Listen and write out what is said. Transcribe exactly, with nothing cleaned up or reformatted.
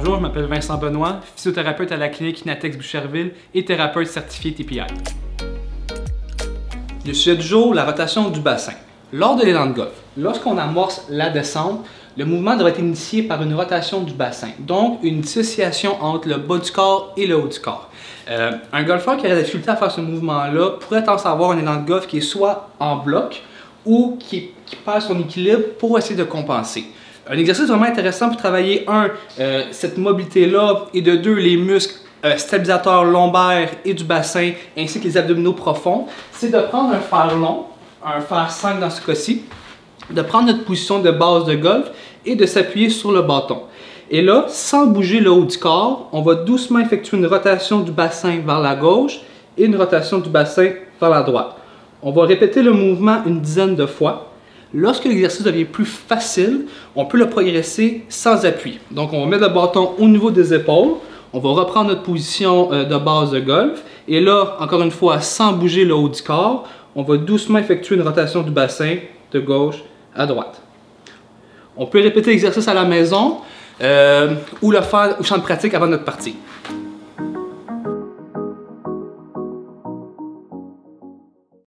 Bonjour, je m'appelle Vincent Benoît, physiothérapeute à la clinique Inatex Boucherville et thérapeute certifié T P I. Le sujet du jour, la rotation du bassin. Lors de l'élan de golf, lorsqu'on amorce la descente, le mouvement doit être initié par une rotation du bassin, donc une dissociation entre le bas du corps et le haut du corps. Euh, un golfeur qui a la difficulté à faire ce mouvement-là pourrait tendance à avoir un élan de golf qui est soit en bloc ou qui, qui perd son équilibre pour essayer de compenser. Un exercice vraiment intéressant pour travailler, un, euh, cette mobilité-là, et de deux, les muscles euh, stabilisateurs lombaires et du bassin, ainsi que les abdominaux profonds, c'est de prendre un fer long, un fer cinq dans ce cas-ci, de prendre notre position de base de golf et de s'appuyer sur le bâton. Et là, sans bouger le haut du corps, on va doucement effectuer une rotation du bassin vers la gauche et une rotation du bassin vers la droite. On va répéter le mouvement une dizaine de fois. Lorsque l'exercice devient plus facile, on peut le progresser sans appui. Donc, on va mettre le bâton au niveau des épaules, on va reprendre notre position de base de golf, et là, encore une fois, sans bouger le haut du corps, on va doucement effectuer une rotation du bassin de gauche à droite. On peut répéter l'exercice à la maison euh, ou le faire au champ de pratique avant notre partie.